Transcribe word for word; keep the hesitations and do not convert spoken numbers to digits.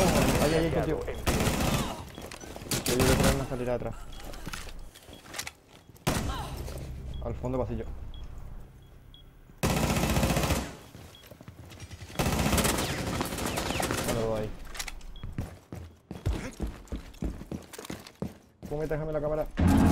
Ahí, ahí, contigo. Yo voy a poner una escalera atrás. Al fondo pasillo. Bueno, ahí. Fumete, déjame la cámara.